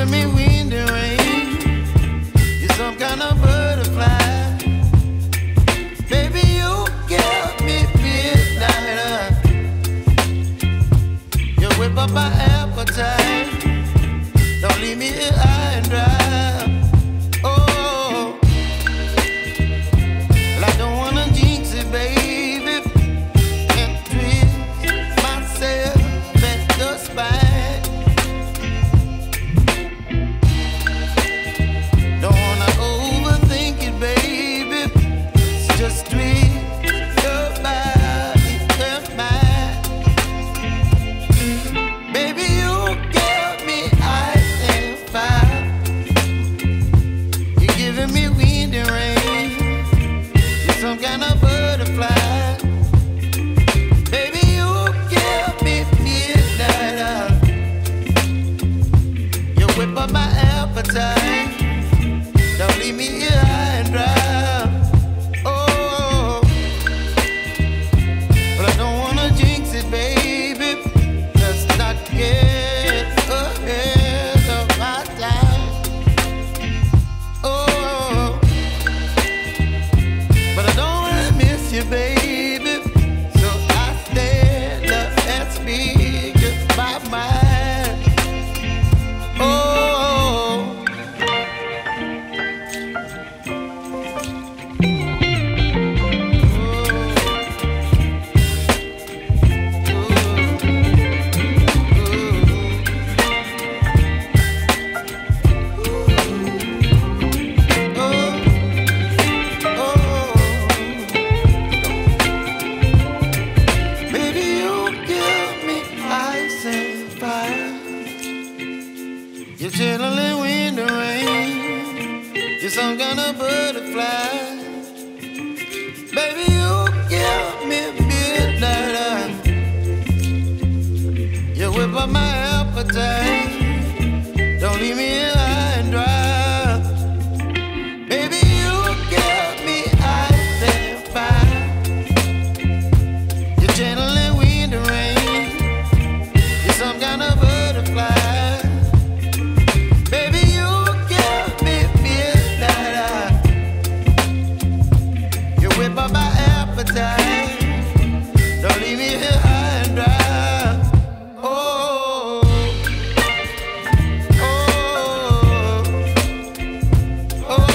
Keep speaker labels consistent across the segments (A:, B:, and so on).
A: giving me wind and rain. You're some kind of butterfly. Baby, you give me midnight. You whip up my appetite. Don't leave me here high and dry. Oh, well, I don't wanna jinx it, baby, and twist myself at the spine. Don't wanna overthink it, baby. It's just twist your body and mine. Baby, you give me ice and fire. You're giving me wind and rain. You're some kind of butterfly. Baby, you give me midnight. You whip up my appetite. Don't leave me here high and dry. Oh, but I don't wanna jinx it, baby. Let's not get ahead of my time. Oh, but I don't wanna miss you, baby. So I stand up and speak just my mind. Oh. Baby, you give me ice and fire. You're channeling wind and rain. You're some kind of butterfly. Baby, you give me midnight. You whip up my appetite. Don't leave me here high and dry. Baby, you give me ice and fire. You're channeling wind and rain. You're some kind of butterfly. Baby, you give me midnight. You whip up my appetite. Don't leave me here high and dry. Oh, oh, oh, oh,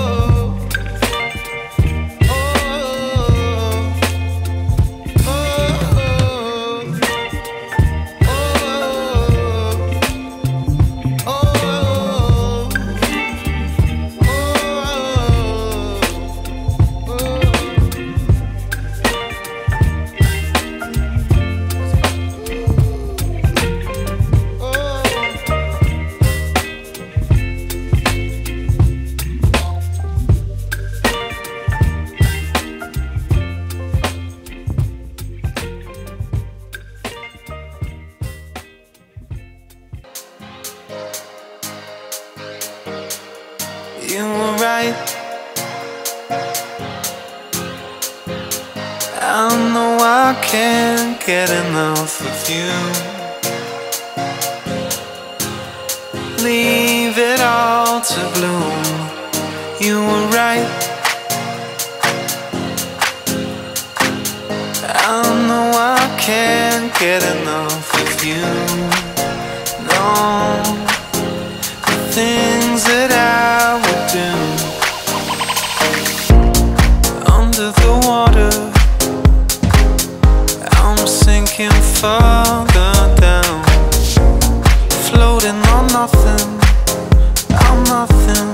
B: You were right. I know I can't get enough of you. Leave it all to bloom. You were right. I know I can't get enough of you. No, the things that I would do under the water, I'm sinking further down, floating on nothing, I'm nothing.